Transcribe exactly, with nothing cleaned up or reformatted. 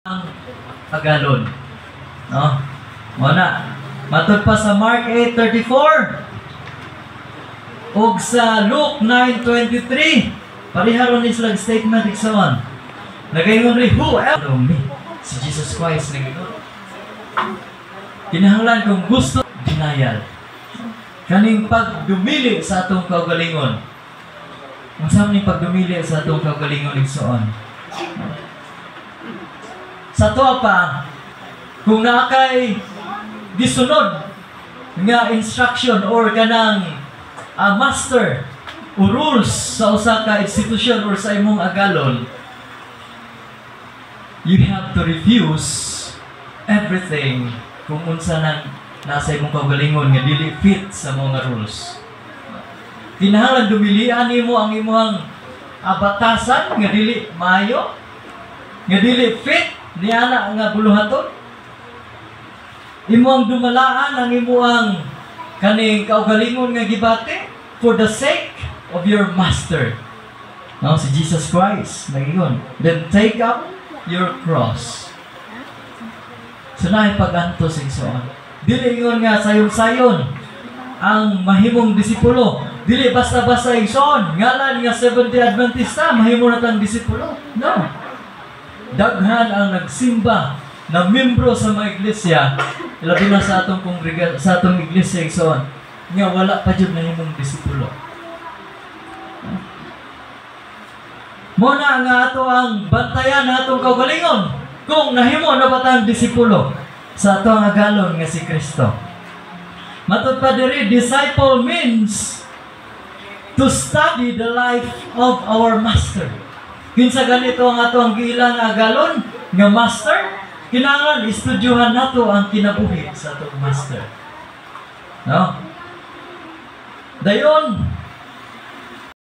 ang agalon. No? Muna, matod pa sa Mark eight thirty-four ug sa Luke nine twenty-three. Pariharon ni sila statement iksaon. Nagaingon ri whoever me. Si Jesus Christ nagaingon. Kinahanglan kung gusto denial. Kaning pagdumili sa atong kaugalingon. Unsa man ni pagdumili sa atong kaugalingon igsoon? Sa tuwa pa, kung nakay gisunod nga instruction or kanang uh, master o rules sa usa ka institusyon or sa imong agalon, you have to refuse everything kung unsa nang nasa imong kaugalingon nga dili fit sa mga rules. Kinahanglan dumilian nimo ang imong abatasan nga dili maayo, nga dili fit niana nga buluhaton. Imo ang dumalaan ang imo ang kaning kaugalingon nga gibate for the sake of your master. No, si Jesus Christ nagingon, then take up your cross. So na pag-antos igsoon. Dili ingon nga sayon-sayon ang mahimong disipulo. Dili basta-basta igsoon ngalan nga Seventh-day Adventista mahimo na tang disipulo. No. Daghan ang nagsimba na membro sa mga iglesia, labi na sa atong kongrega, sa atong iglesia igsoon, nga wala pa jud nahimong disipulo. Mo na nga ato ang bantayan natong kaugalingon kung nahimo na ba tang disipulo sa atong agalon nga si Kristo. Matud pa diri, disciple means to study the life of our master. Kinsa ganito ang ato ang giilang agalon nga master, kinahanglan istudyohan nato ang kinabuhi sa atong master. No? Dayon